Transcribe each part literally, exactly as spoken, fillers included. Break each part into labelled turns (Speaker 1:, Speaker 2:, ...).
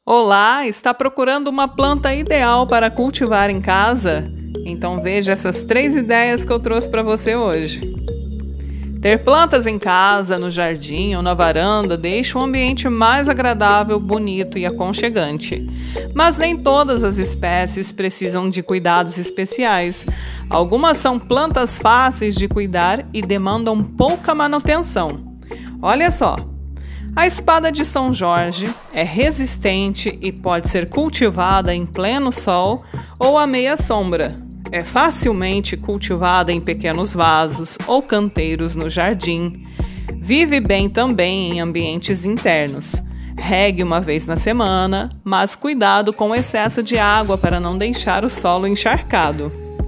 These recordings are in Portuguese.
Speaker 1: Olá, está procurando uma planta ideal para cultivar em casa? Então veja essas três ideias que eu trouxe para você hoje. Ter plantas em casa, no jardim ou na varanda deixa o ambiente mais agradável, bonito e aconchegante. Mas nem todas as espécies precisam de cuidados especiais. Algumas são plantas fáceis de cuidar e demandam pouca manutenção. Olha só! A espada de São Jorge é resistente e pode ser cultivada em pleno sol ou à meia sombra. É facilmente cultivada em pequenos vasos ou canteiros no jardim. Vive bem também em ambientes internos. Regue uma vez na semana, mas cuidado com o excesso de água para não deixar o solo encharcado.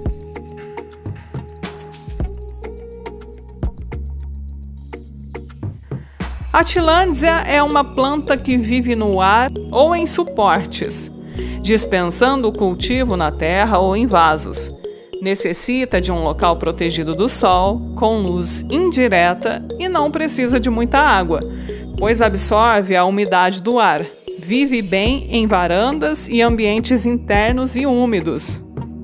Speaker 1: A tillandsia é uma planta que vive no ar ou em suportes, dispensando o cultivo na terra ou em vasos. Necessita de um local protegido do sol, com luz indireta e não precisa de muita água, pois absorve a umidade do ar. Vive bem em varandas e ambientes internos e úmidos.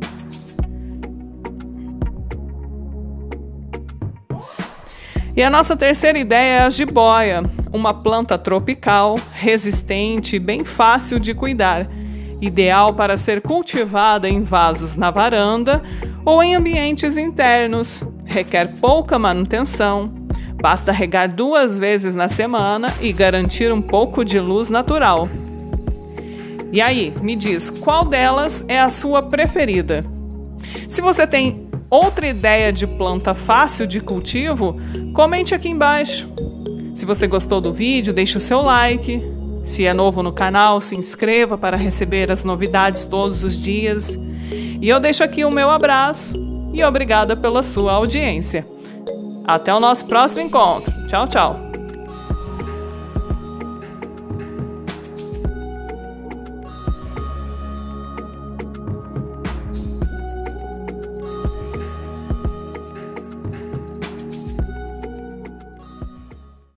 Speaker 1: E a nossa terceira ideia é a jiboia, uma planta tropical, resistente e bem fácil de cuidar, ideal para ser cultivada em vasos na varanda ou em ambientes internos. Requer pouca manutenção, basta regar duas vezes na semana e garantir um pouco de luz natural. E aí, me diz, qual delas é a sua preferida? Se você tem outra ideia de planta fácil de cultivo, comente aqui embaixo. Se você gostou do vídeo, deixe o seu like. Se é novo no canal, se inscreva para receber as novidades todos os dias. E eu deixo aqui o meu abraço e obrigada pela sua audiência. Até o nosso próximo encontro. Tchau, tchau!